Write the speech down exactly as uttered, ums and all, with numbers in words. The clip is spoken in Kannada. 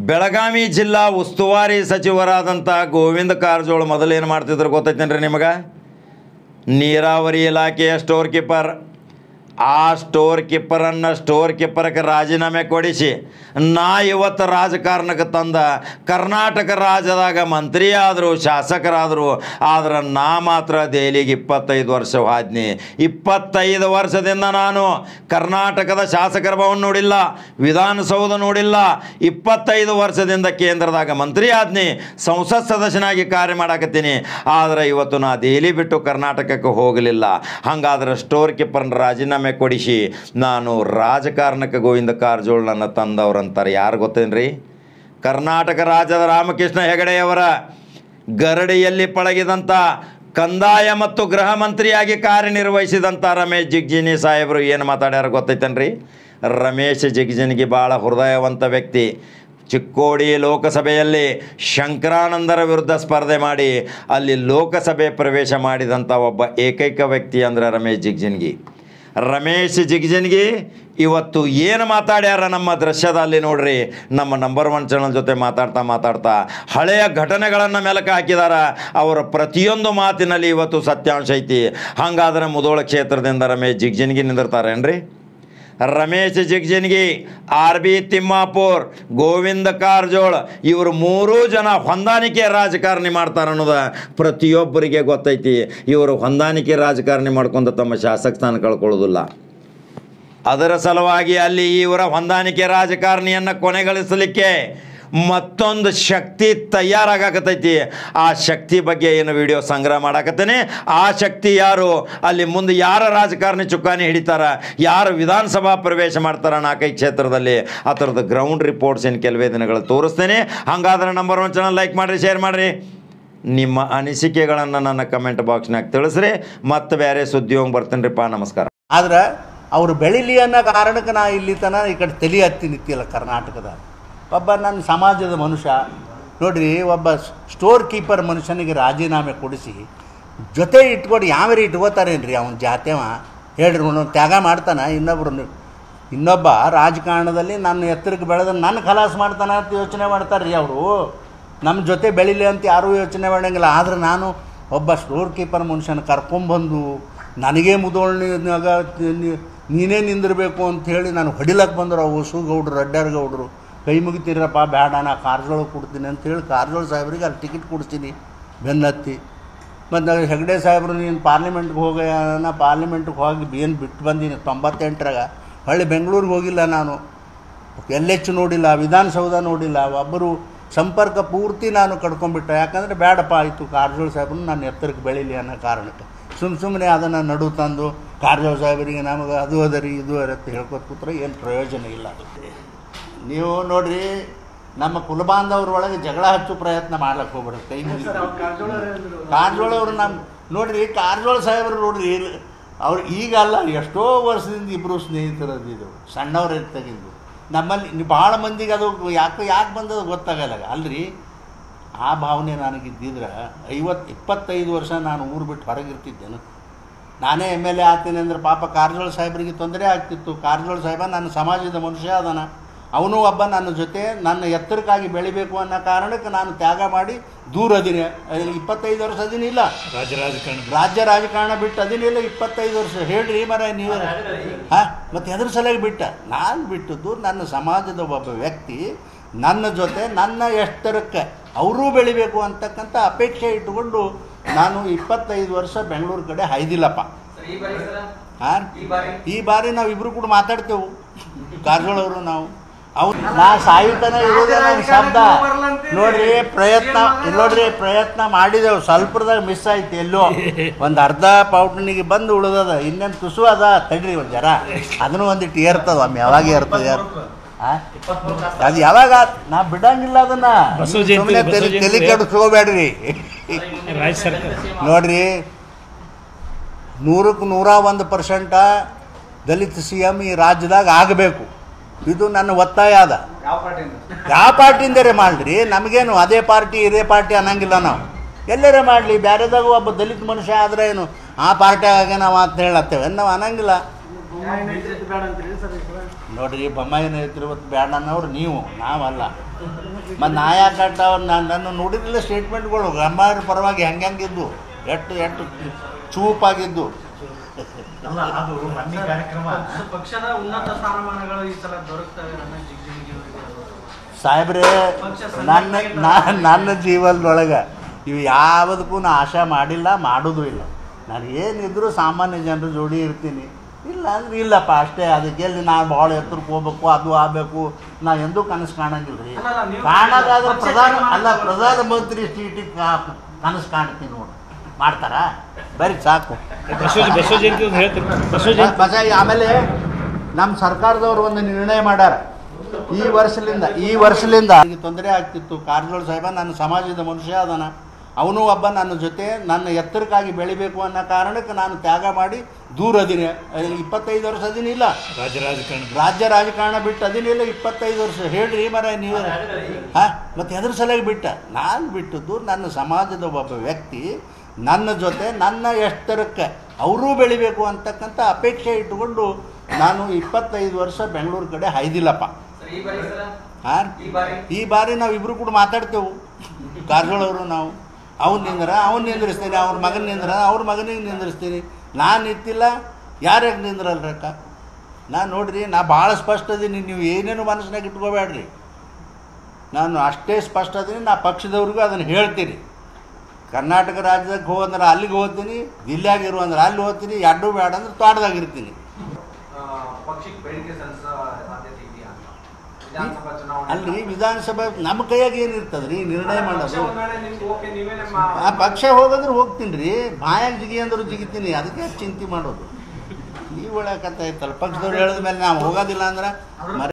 ಬೆಳಗಾವಿ ಜಿಲ್ಲಾ ಉಸ್ತುವಾರಿ ಸಚಿವರಾದಂಥ ಗೋವಿಂದ ಕಾರಜೋಳ ಮೊದಲೇನು ಮಾಡ್ತಿದ್ರು ಗೊತ್ತೈತೇನ್ರಿ ನಿಮಗೆ? ನೀರಾವರಿ ಇಲಾಖೆಯ ಸ್ಟೋರ್ ಕೀಪರ್. ಆ ಸ್ಟೋರ್ ಕೀಪರನ್ನು ಸ್ಟೋರ್ ಕೀಪರ್ಗೆ ರಾಜೀನಾಮೆ ಕೊಡಿಸಿ ನಾ ಇವತ್ತು ರಾಜಕಾರಣಕ್ಕೆ ತಂದ ಕರ್ನಾಟಕ ರಾಜ್ಯದಾಗ ಮಂತ್ರಿ ಆದರು, ಶಾಸಕರಾದರು. ಆದ್ರೆ ನಾ ಮಾತ್ರ ದೆಹಲಿಗೆ ಇಪ್ಪತ್ತೈದು ವರ್ಷ ಹೋದ್ನಿ. ಇಪ್ಪತ್ತೈದು ವರ್ಷದಿಂದ ನಾನು ಕರ್ನಾಟಕದ ಶಾಸಕರ ಭವನ ನೋಡಿಲ್ಲ, ವಿಧಾನಸೌಧ ನೋಡಿಲ್ಲ. ಇಪ್ಪತ್ತೈದು ವರ್ಷದಿಂದ ಕೇಂದ್ರದಾಗ ಮಂತ್ರಿ ಆದ್ನಿ, ಸಂಸತ್ ಸದಸ್ಯನಾಗಿ ಕಾರ್ಯ ಮಾಡಾಕತ್ತೀನಿ. ಆದರೆ ಇವತ್ತು ನಾ ದೆಹಲಿ ಬಿಟ್ಟು ಕರ್ನಾಟಕಕ್ಕೆ ಹೋಗಲಿಲ್ಲ. ಹಾಗಾದ್ರೆ ಸ್ಟೋರ್ ಕೀಪರ್ನ ರಾಜೀನಾಮೆ ಕೊಡಿಸಿ ನಾನು ರಾಜಕಾರಣಕ್ಕೆ ಗೋವಿಂದ ಕಾರಜೋಳ ನನ್ನ ತಂದವ್ರಂತಾರೆ. ಯಾರು ಗೊತ್ತೇನ್ರಿ? ಕರ್ನಾಟಕ ರಾಜ್ಯದ ರಾಮಕೃಷ್ಣ ಹೆಗಡೆಯವರ ಗರಡಿಯಲ್ಲಿ ಪಳಗಿದಂಥ ಕಂದಾಯ ಮತ್ತು ಗೃಹ ಮಂತ್ರಿಯಾಗಿ ಕಾರ್ಯನಿರ್ವಹಿಸಿದಂಥ ರಮೇಶ್ ಜಿಗಜಿಣಗಿ ಸಾಹೇಬರು ಏನು ಮಾತಾಡ್ಯಾರ ಗೊತ್ತೈತೇನ್ರಿ? ರಮೇಶ್ ಜಿಗಜಿಣಗಿ ಭಾಳ ಹೃದಯವಂತ ವ್ಯಕ್ತಿ. ಚಿಕ್ಕೋಡಿ ಲೋಕಸಭೆಯಲ್ಲಿ ಶಂಕರಾನಂದರ ವಿರುದ್ಧ ಸ್ಪರ್ಧೆ ಮಾಡಿ ಅಲ್ಲಿ ಲೋಕಸಭೆ ಪ್ರವೇಶ ಮಾಡಿದಂಥ ಒಬ್ಬ ಏಕೈಕ ವ್ಯಕ್ತಿ ಅಂದರೆ ರಮೇಶ್ ಜಿಗಜಿಣಗಿ. ರಮೇಶ್ ಜಿಗಜಿಣಗಿ ಇವತ್ತು ಏನು ಮಾತಾಡ್ಯಾರ ನಮ್ಮ ದೃಶ್ಯದಲ್ಲಿ ನೋಡ್ರಿ. ನಮ್ಮ ನಂಬರ್ ಒನ್ ಚಾನಲ್ ಜೊತೆ ಮಾತಾಡ್ತಾ ಮಾತಾಡ್ತಾ ಹಳೆಯ ಘಟನೆಗಳನ್ನು ಮೆಲುಕು ಹಾಕಿದಾರ. ಅವರ ಪ್ರತಿಯೊಂದು ಮಾತಿನಲ್ಲಿ ಇವತ್ತು ಸತ್ಯಾಂಶ ಐತಿ. ಹಾಗಾದ್ರೆ ಮುಧೋಳ ಕ್ಷೇತ್ರದಿಂದ ರಮೇಶ್ ಜಿಗಜಿಣಗಿ ನಿಂದಿರ್ತಾರೇನ್ರಿ? ರಮೇಶ್ ಜಿಗಜಿಣಗಿ, ಆರ್ ಬಿ ತಿಮ್ಮಾಪುರ್, ಗೋವಿಂದ ಕಾರಜೋಳ ಇವರು ಮೂರೂ ಜನ ಹೊಂದಾಣಿಕೆ ರಾಜಕಾರಣಿ ಮಾಡ್ತಾರೆ ಅನ್ನೋದು ಪ್ರತಿಯೊಬ್ಬರಿಗೆ ಗೊತ್ತೈತಿ. ಇವರು ಹೊಂದಾಣಿಕೆ ರಾಜಕಾರಣಿ ಮಾಡ್ಕೊಂಡು ತಮ್ಮ ಶಾಸಕ ಸ್ಥಾನ ಕಳ್ಕೊಳ್ಳೋದಿಲ್ಲ. ಅದರ ಸಲುವಾಗಿ ಅಲ್ಲಿ ಇವರ ಹೊಂದಾಣಿಕೆ ರಾಜಕಾರಣಿಯನ್ನು ಕೊನೆಗಳಿಸಲಿಕ್ಕೆ ಮತ್ತೊಂದು ಶಕ್ತಿ ತಯಾರಾಗತೈತಿ. ಆ ಶಕ್ತಿ ಬಗ್ಗೆ ಏನು ವಿಡಿಯೋ ಸಂಗ್ರಹ ಮಾಡಾಕತ್ತೇನೆ. ಆ ಶಕ್ತಿ ಯಾರು, ಅಲ್ಲಿ ಮುಂದೆ ಯಾರ ರಾಜಕಾರಣಿ ಚುಕ್ಕಾಣಿ ಹಿಡಿತಾರ, ಯಾರು ವಿಧಾನಸಭಾ ಪ್ರವೇಶ ಮಾಡ್ತಾರ ನಾಲ್ಕೈದು ಕ್ಷೇತ್ರದಲ್ಲಿ, ಆ ಥರದ ಗ್ರೌಂಡ್ ರಿಪೋರ್ಟ್ಸ್ ಏನು ಕೆಲವೇ ದಿನಗಳು ತೋರಿಸ್ತೇನೆ. ಹಾಗಾದ್ರೆ ನಂಬರ್ ಒನ್ ಚಾನಲ್ ಲೈಕ್ ಮಾಡಿರಿ, ಶೇರ್ ಮಾಡಿರಿ. ನಿಮ್ಮ ಅನಿಸಿಕೆಗಳನ್ನು ನನ್ನ ಕಮೆಂಟ್ ಬಾಕ್ಸ್ನಾಗ ತಿಳಿಸ್ರಿ. ಮತ್ತೆ ಬೇರೆ ಸುದ್ದಿ ಹೋಗಿ ಬರ್ತೀನಿ ರೀ. ಪಾ ನಮಸ್ಕಾರ. ಆದ್ರೆ ಅವರು ಬೆಳಿಲಿ ಅನ್ನೋ ಕಾರಣಕ್ಕೆ ನಾ ಇಲ್ಲಿ ತನಕ ಈ ಕಡೆ ತಲೆ ಹತ್ತಿ ನಿಂತಿಲ್ಲ. ಕರ್ನಾಟಕದ ಒಬ್ಬ ನನ್ನ ಸಮಾಜದ ಮನುಷ್ಯ ನೋಡ್ರಿ, ಒಬ್ಬ ಸ್ಟೋರ್ ಕೀಪರ್ ಮನುಷ್ಯನಿಗೆ ರಾಜೀನಾಮೆ ಕೊಡಿಸಿ ಜೊತೆ ಇಟ್ಕೊಂಡು ಯಾವ್ಯಾರು ಇಟ್ಕೋತಾರೇನು ರೀ? ಅವನ ಜಾತ್ಯವ ಹೇಳ್ರಿ, ಅವನು ತ್ಯಾಗ ಮಾಡ್ತಾನೆ. ಇನ್ನೊಬ್ರು ಇನ್ನೊಬ್ಬ ರಾಜಕಾರಣದಲ್ಲಿ ನನ್ನ ಎತ್ತರಕ್ಕೆ ಬೆಳೆದ ನನ್ನ ಖಲಾಸ್ ಮಾಡ್ತಾನೆ ಅಂತ ಯೋಚನೆ ಮಾಡ್ತಾರೆ ರೀ ಅವರು. ನಮ್ಮ ಜೊತೆ ಬೆಳಿಲಿ ಅಂತ ಯಾರೂ ಯೋಚನೆ ಮಾಡೋಂಗಿಲ್ಲ. ಆದರೆ ನಾನು ಒಬ್ಬ ಸ್ಟೋರ್ ಕೀಪರ್ ಮನುಷ್ಯನ ಕರ್ಕೊಂಬಂದು ನನಗೇ ಮುದೋಳ್ನಾಗ ನೀನೇ ನಿಂದಿರಬೇಕು ಅಂಥೇಳಿ ನಾನು ಹೊಡಿಲಕ್ಕೆ ಬಂದರು. ಹೊಸು ಗೌಡ್ರು, ಅಡ್ಡಾರ್ ಗೌಡ್ರು ಕೈ ಮುಗಿತೀರಪ್ಪ, ಬೇಡ ನಾ ಕಾರಜೋಳ ಕೊಡ್ತೀನಿ ಅಂತೇಳಿ ಕಾರಜೋಳ ಸಾಹೇಬ್ರಿಗೆ ಅಲ್ಲಿ ಟಿಕೆಟ್ ಕೊಡಿಸ್ತೀನಿ ಬೆನ್ನತ್ತಿ. ಮತ್ತು ಹೆಗಡೆ ಸಾಹೇಬ್ರು ನೀನು ಪಾರ್ಲಿಮೆಂಟ್ಗೆ ಹೋಗ, ನಾ ಪಾರ್ಲಿಮೆಂಟ್ಗೆ ಹೋಗಿ ಏನು ಬಿಟ್ಟು ಬಂದೀನಿ ತೊಂಬತ್ತೆಂಟರಾಗ. ಹೊಳ್ಳಿ ಬೆಂಗಳೂರಿಗೆ ಹೋಗಿಲ್ಲ ನಾನು, ಎಲ್ ಎಚ್ ನೋಡಿಲ್ಲ, ವಿಧಾನಸೌಧ ನೋಡಿಲ್ಲ. ಒಬ್ಬರು ಸಂಪರ್ಕ ಪೂರ್ತಿ ನಾನು ಕಡ್ಕೊಂಡ್ಬಿಟ್ಟೆ. ಯಾಕಂದರೆ ಬೇಡಪ್ಪ ಆಯಿತು ಕಾರಜೋಳ ಸಾಹೇಬ್ರನ್ನ ನಾನು ಎತ್ತರಕ್ಕೆ ಬೆಳೀಲಿ ಅನ್ನೋ ಕಾರಣಕ್ಕೆ ಸುಮ್ಮ ಸುಮ್ಮನೆ ಅದನ್ನು ನಡು ತಂದು ಕಾರಜೋಳ ಸಾಹೇಬರಿಗೆ ನಮಗೆ ಅದು ಅದರಿ ಇದು ಅರತ್ತೆ ಹೇಳ್ಕೊತ ಕೂತ್ರೆ ಏನು ಪ್ರಯೋಜನ ಇಲ್ಲ. ಅದು ನೀವು ನೋಡ್ರಿ, ನಮ್ಮ ಕುಲಬಾಂಧವ್ರ ಒಳಗೆ ಜಗಳ ಹಚ್ಚೋ ಪ್ರಯತ್ನ ಮಾಡ್ಲಿಕ್ಕೆ ಹೋಗ್ಬಿಡ್ರಿ. ಕೈ ಮುಗಿ ಕಾರಜೋಳ ಅವರು ನಮ್ಮ ನೋಡ್ರಿ, ಕಾರಜೋಳ ಸಾಹೇಬ್ರು ನೋಡ್ರಿ, ಅವ್ರು ಈಗ ಅಲ್ಲ ಎಷ್ಟೋ ವರ್ಷದಿಂದ ಇಬ್ಬರು ಸ್ನೇಹಿತರದಿದ್ದು, ಸಣ್ಣವ್ರು ತೆಗೆದು ನಮ್ಮಲ್ಲಿ ಭಾಳ ಮಂದಿಗೆ ಅದು ಯಾಕೆ ಯಾಕೆ ಬಂದದು ಗೊತ್ತಾಗಲ್ಲ ಅಲ್ರಿ. ಆ ಭಾವನೆ ನನಗಿದ್ದಿದ್ರೆ ಐವತ್ತು ಇಪ್ಪತ್ತೈದು ವರ್ಷ ನಾನು ಊರು ಬಿಟ್ಟು ಹೊರಗಿರ್ತಿದ್ದೇನು. ನಾನೇ ಎಮ್ ಎಲ್ ಎ ಆಗ್ತೀನಿ ಅಂದ್ರೆ ಪಾಪ ಕಾರಜೋಳ ಸಾಹೇಬ್ರಿಗೆ ತೊಂದರೆ ಆಗ್ತಿತ್ತು. ಕಾರಜೋಳ ಸಾಹೇಬ ನನ್ನ ಸಮಾಜದ ಮನುಷ್ಯ ಅದಾನ, ಅವನು ಒಬ್ಬ ನನ್ನ ಜೊತೆ ನನ್ನ ಎತ್ತರಕ್ಕಾಗಿ ಬೆಳಿಬೇಕು ಅನ್ನೋ ಕಾರಣಕ್ಕೆ ನಾನು ತ್ಯಾಗ ಮಾಡಿ ದೂರ ಅದೀನಿ. ಇಪ್ಪತ್ತೈದು ವರ್ಷ ಅದೀನಿಲ್ಲ, ರಾಜ್ಯ ರಾಜಕಾರಣ ರಾಜ್ಯ ರಾಜಕಾರಣ ಬಿಟ್ಟು ಅದೀನಿಲ್ಲ ಇಪ್ಪತ್ತೈದು ವರ್ಷ. ಹೇಳ್ರಿ ಮರ ನೀವು, ಹಾಂ ಮತ್ತು ಎದ್ರ ಸಲುವಾಗಿ ಬಿಟ್ಟ? ನಾನು ಬಿಟ್ಟದ್ದು ನನ್ನ ಸಮಾಜದ ಒಬ್ಬ ವ್ಯಕ್ತಿ ನನ್ನ ಜೊತೆ ನನ್ನ ಎತ್ತರಕ್ಕೆ ಅವರೂ ಬೆಳಿಬೇಕು ಅಂತಕ್ಕಂಥ ಅಪೇಕ್ಷೆ ಇಟ್ಟುಕೊಂಡು ನಾನು ಇಪ್ಪತ್ತೈದು ವರ್ಷ ಬೆಂಗಳೂರು ಕಡೆ ಹಾಯ್ದಿಲ್ಲಪ್ಪ. ಹಾಂ, ಈ ಬಾರಿ ನಾವು ಇಬ್ಬರು ಕೂಡ ಮಾತಾಡ್ತೇವೆ, ಕಾರಜೋಳವರು ನಾವು. ಅವ್ರು ನಾ ಸಾಯುತನ ಇರೋದೇ ನನ್ನ ಶಬ್ದ ನೋಡ್ರಿ. ಪ್ರಯತ್ನ ನೋಡ್ರಿ, ಪ್ರಯತ್ನ ಮಾಡಿದೆವು, ಸ್ವಲ್ಪದಾಗ ಮಿಸ್ ಆಯ್ತು. ಎಲ್ಲೋ ಒಂದು ಅರ್ಧ ಪೌಟ್ನಿಗೆ ಬಂದು ಉಳಿದದ, ಇನ್ನೇನು ತುಸು ಅದ ತಡ್ರಿ ಒಂದು ಜರ, ಅದನ್ನು ಒಂದಿಟ್ಟು ಏರ್ತದ ಒಮ್ಮೆ, ಯಾವಾಗ ಏರ್ತದೆ ಹಾಂ, ಅದು ಯಾವಾಗ ನಾ ಬಿಡಂಗಿಲ್ಲ ಅದನ್ನ. ತಲೆ ಕೆಡಿಸ್ಕೋಬೇಡ್ರಿ ನೋಡ್ರಿ. ನೂರಕ್ಕೆ ನೂರ ಒಂದು ಪರ್ಸೆಂಟ ದಲಿತ ಸಿ ಎಮ್ ಈ ರಾಜ್ಯದಾಗ ಆಗಬೇಕು, ಇದು ನನ್ನ ಒತ್ತಾಯ ಅದ. ಯಾವ ಪಾರ್ಟಿಯಿಂದರೇ ಮಾಡ್ರಿ, ನಮಗೇನು ಅದೇ ಪಾರ್ಟಿ ಇದೇ ಪಾರ್ಟಿ ಅನ್ನಂಗಿಲ್ಲ. ನಾವು ಎಲ್ಲರೇ ಮಾಡಲಿ, ಬೇರೆದಾಗ ಒಬ್ಬ ದಲಿತ ಮನುಷ್ಯ ಆದರೆ ಏನು ಆ ಪಾರ್ಟಿಯಾಗೆ ನಾವು ಅಂತ ಹೇಳತ್ತೇವೆ ನಾವು ಅನ್ನಂಗಿಲ್ಲ. ನೋಡ್ರಿ ಬೊಮ್ಮಾಯಿ ನೇತೃತ್ವ ಬೇಡ ಅನ್ನೋರು ನೀವು, ನಾವಲ್ಲ. ಮತ್ತು ನಾ ಯಾಕಟ್ಟ ಅವ್ರು ನಾನು ನನ್ನ ನೋಡಿರಲಿಲ್ಲ ಸ್ಟೇಟ್ಮೆಂಟ್ಗಳು ಬೊಮ್ಮಾಯಿರ ಪರವಾಗಿ ಹೆಂಗೆ ಹೆಂಗಿದ್ದು, ಎಷ್ಟು ಎಷ್ಟು ಚೂಪಾಗಿದ್ದು. ಪಕ್ಷದ ಉನ್ನತ ಸ್ಥಾನಮಾನಗಳು ಈ ಸಲ ದೊರಕ್ತವೆ ರಮೇಶ್ ಜಿಗಜಿಣಗಿ ಸಾಹೇಬ್ರೆ. ನನ್ನ ನನ್ನ ಜೀವನದೊಳಗೆ ಇವು ಯಾವುದಕ್ಕೂ ನಾ ಆಶೆ ಮಾಡಿಲ್ಲ, ಮಾಡೋದು ಇಲ್ಲ. ನಾನು ಏನಿದ್ರು ಸಾಮಾನ್ಯ ಜನರ ಜೋಡಿ ಇರ್ತೀನಿ, ಇಲ್ಲ ಅಂದ್ರೆ ಇಲ್ಲಪ್ಪ ಅಷ್ಟೇ. ಅದಕ್ಕೆ ನಾನು ಭಾಳ ಎತ್ತರಕ್ಕೆ ಹೋಗ್ಬೇಕು, ಅದು ಆಗಬೇಕು, ನಾ ಎಂದೂ ಕನಸು ಕಾಣಂಗಿಲ್ಲ ರೀ. ಕಾಣೋದಾದ್ರೆ ಪ್ರಧಾನ ಅಲ್ಲ, ಪ್ರಧಾನಮಂತ್ರಿ ಸೀಟಿಗೆ ಕನಸು ಕಾಣ್ತೀನಿ ನೋಡಿ. ಮಾಡ್ತಾರಾ? ಬರೀ ಸಾಕು. ಬಸ ಆಮೇಲೆ ನಮ್ಮ ಸರ್ಕಾರದವ್ರು ಒಂದು ನಿರ್ಣಯ ಮಾಡ್ಯಾರ. ಈ ವರ್ಷದಿಂದ ಈ ವರ್ಷದಿಂದ ತೊಂದರೆ ಆಗ್ತಿತ್ತು. ಕಾರಜೋಳ ಸಾಹೇಬ ನನ್ನ ಸಮಾಜದ ಮನುಷ್ಯ ಅದಾನ, ಅವನು ಒಬ್ಬ ನನ್ನ ಜೊತೆ ನನ್ನ ಎತ್ತರಕ್ಕಾಗಿ ಬೆಳಿಬೇಕು ಅನ್ನೋ ಕಾರಣಕ್ಕೆ ನಾನು ತ್ಯಾಗ ಮಾಡಿ ದೂರ ಅದೀನಿ. ಇಪ್ಪತ್ತೈದು ವರ್ಷ ಅದೀನಿಲ್ಲ, ರಾಜ್ಯ ರಾಜಕಾರಣ ರಾಜ್ಯ ರಾಜಕಾರಣ ಬಿಟ್ಟು ಅದೀನಿಲ್ಲ ಇಪ್ಪತ್ತೈದು ವರ್ಷ. ಹೇಳ್ರಿ ಮರ ನೀವು, ಹಾಂ ಮತ್ತು ಎದ್ರ ಸಲುವಾಗಿ ಬಿಟ್ಟ? ನಾನು ಬಿಟ್ಟದ್ದು ನನ್ನ ಸಮಾಜದ ಒಬ್ಬ ವ್ಯಕ್ತಿ ನನ್ನ ಜೊತೆ ನನ್ನ ಎತ್ತರಕ್ಕೆ ಅವರೂ ಬೆಳಿಬೇಕು ಅಂತಕ್ಕಂಥ ಅಪೇಕ್ಷೆ ಇಟ್ಟುಕೊಂಡು ನಾನು ಇಪ್ಪತ್ತೈದು ವರ್ಷ ಬೆಂಗಳೂರು ಕಡೆ ಹಾಯ್ದಿಲ್ಲಪ್ಪ. ಹಾಂ, ಈ ಬಾರಿ ನಾವು ಇಬ್ಬರು ಕೂಡ ಮಾತಾಡ್ತೇವೆ, ಕಾರಜೋಳವರು ನಾವು. ಅವ್ನು ನಿಂದ್ರ ಅವ್ನು ನಿಂದ್ರಿಸ್ತೀನಿ, ಅವ್ರ ಮಗನ ನಿಂದ್ರ ಅವ್ರ ಮಗನಿಗೆ ನಿಂದ್ರಿಸ್ತೀನಿ. ನಾನು ನಿಂತಿಲ್ಲ, ಯಾರ್ಯಾಕೆ ನಿಂದ್ರಲ್ರಕ್ಕ? ನಾನು ನೋಡ್ರಿ, ನಾ ಭಾಳ ಸ್ಪಷ್ಟ ಅದೀನಿ, ನೀವು ಏನೇನು ಮನಸ್ಸಿನಾಗ ಇಟ್ಕೋಬೇಡ್ರಿ. ನಾನು ಅಷ್ಟೇ ಸ್ಪಷ್ಟ ಅದೀನಿ, ನಾ ಪಕ್ಷದವ್ರಿಗೂ ಅದನ್ನು ಹೇಳ್ತೀನಿ. ಕರ್ನಾಟಕ ರಾಜ್ಯಕ್ಕೆ ಹೋಗಂದ್ರೆ ಅಲ್ಲಿಗೆ ಹೋಗ್ತೀನಿ, ದಿಲ್ಲಿಯಾಗಿರು ಅಂದ್ರೆ ಅಲ್ಲಿ ಹೋಗ್ತೀನಿ, ಎರಡೂ ಬೇಡ ಅಂದ್ರೆ ತೋಟದಾಗಿರ್ತೀನಿ. ಅಲ್ರಿ ವಿಧಾನಸಭೆ ನಮ್ಮ ಕೈಯಾಗ ಏನಿರ್ತದೆ ರೀ ನಿರ್ಣಯ ಮಾಡೋದು. ಆ ಪಕ್ಷ ಹೋಗಂದ್ರೆ ಹೋಗ್ತೀನಿ ರೀ, ಬಾಯಾಗ ಜಿಗಿ ಅಂದ್ರು ಜಿಗಿತೀನಿ, ಅದಕ್ಕೆ ಚಿಂತೆ ಮಾಡೋದು. ನೀವು ಒಳ್ಳೆ ಕಥೆ ಐತಲ್ಲ. ಪಕ್ಷದವ್ರು ಹೇಳಿದ ಮೇಲೆ ನಾವು ಹೋಗೋದಿಲ್ಲ ಅಂದ್ರೆ